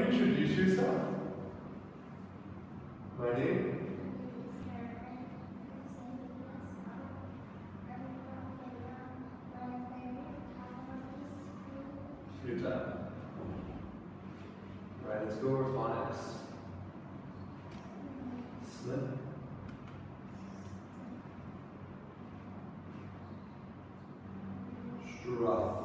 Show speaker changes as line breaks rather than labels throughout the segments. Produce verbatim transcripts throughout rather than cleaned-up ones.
introduce yourself? My name? Good job. All right, let's go over phonics. Slip. Struff.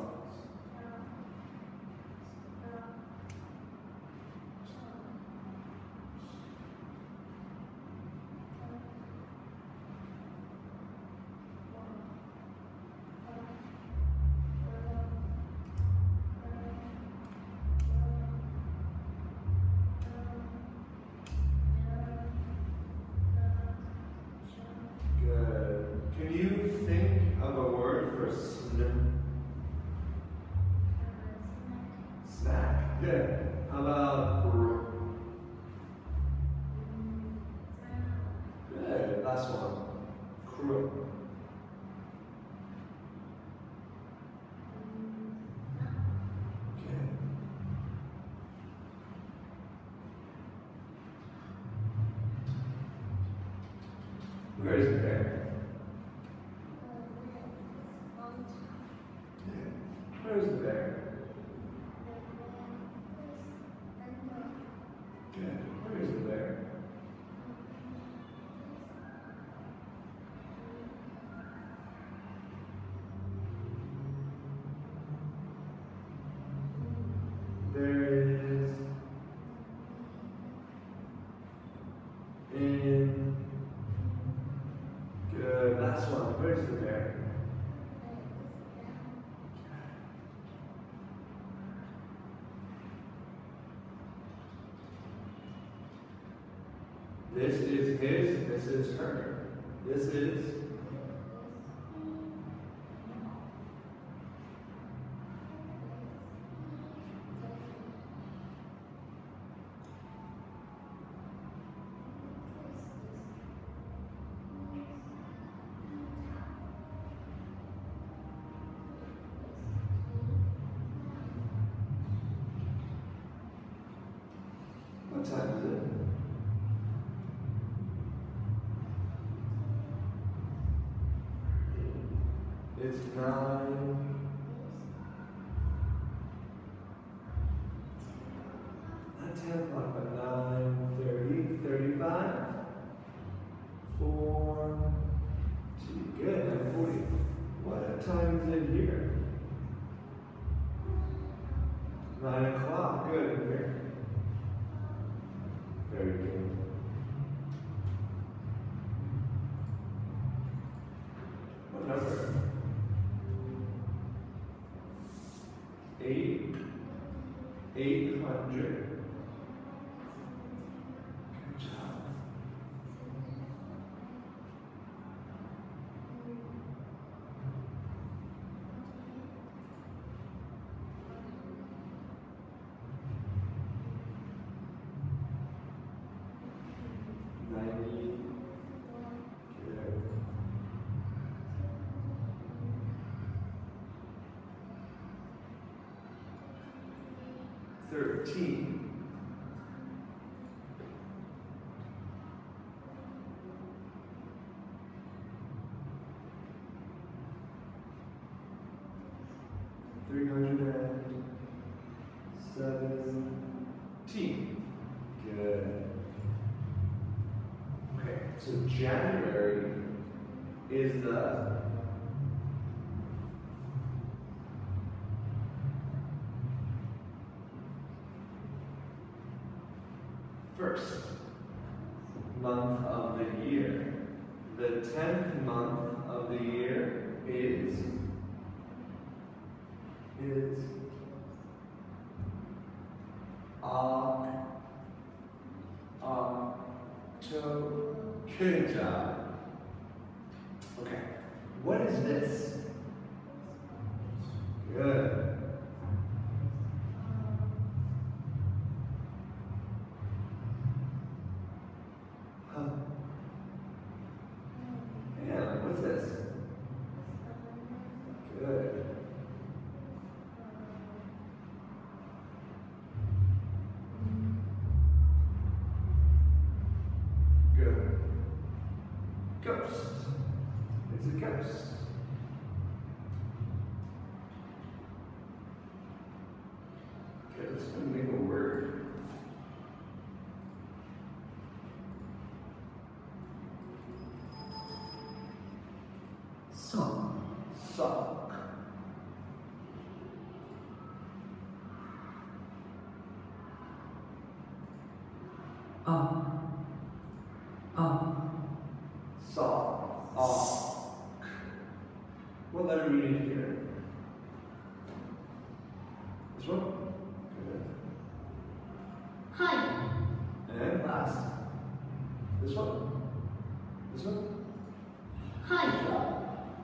Good. Can you think of a word for snip? Snack. Good. How about br? Good. Last one. Crook. Okay. Where's the bear? Where's the bear? Good. Where's the bear? There is in. Good. Last one. Where's the bear? This is his, this is her. This is what time is it? It's nine. Not ten o'clock, but nine thirty, thirty-five. Four. Two. Good. nine forty. What time is it here? Nine o'clock. Good. Here. Very good. What number? Eight, eight hundred. Good job. Ninety. Good. Thirteen. Three hundred and seventeen. Good. Okay, so January is the first month of the year. The tenth month of the year is is Oc October. Good job. Okay, what is this? Good. Huh. Yeah, what's this? Good. Ghost. It's a ghost. Okay, let's go make a word.
Sock.
Sock.
Up. Up.
Sock. Sock. What letter do we need here? This one? Good.
Hi.
And last. This one? This one?
Hi.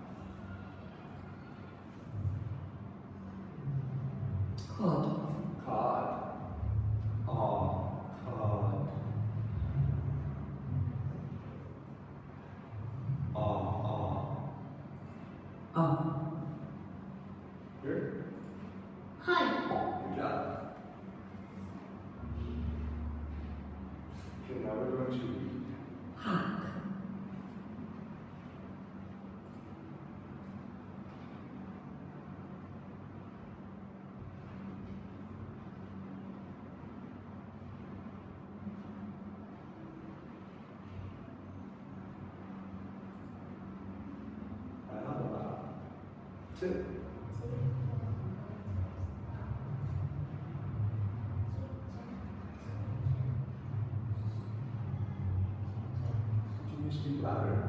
Cod.
Cod. Aw, cod. Aw, aw.
Up.
Here?
Hi.
Good job. Okay, now we're going to read.
Hack.
Two. Can you speak louder?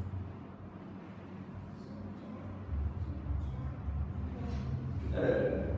Good.